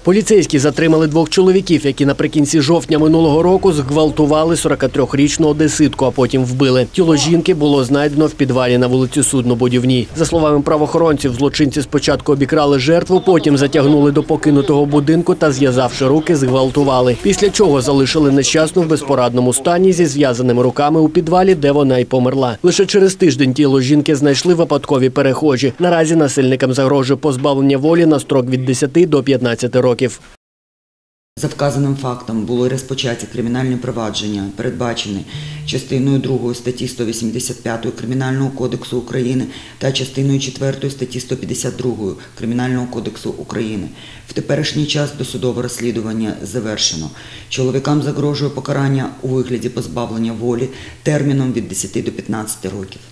Поліцейські затримали двох чоловіків, які наприкінці жовтня минулого року зґвалтували 43-річну одеситку, а потім вбили. Тіло жінки було знайдено в підвалі на вулиці Судно-Будівній. За словами правоохоронців, злочинці спочатку обікрали жертву, потім затягнули до покинутого будинку та, зв'язавши руки, зґвалтували. Після чого залишили нещасну в безпорадному стані зі зв'язаними руками у підвалі, де вона й померла. Лише через тиждень тіло жінки знайшли випадкові перехожі. Наразі насильникам загрожує позбавлення волі на строк від 10 до 15 років. За вказаним фактом було розпочаті кримінальні провадження, передбачені частиною 2 статті 185 Кримінального кодексу України та частиною 4 статті 152 Кримінального кодексу України. В теперішній час досудове розслідування завершено. Чоловікам загрожує покарання у вигляді позбавлення волі терміном від 10 до 15 років.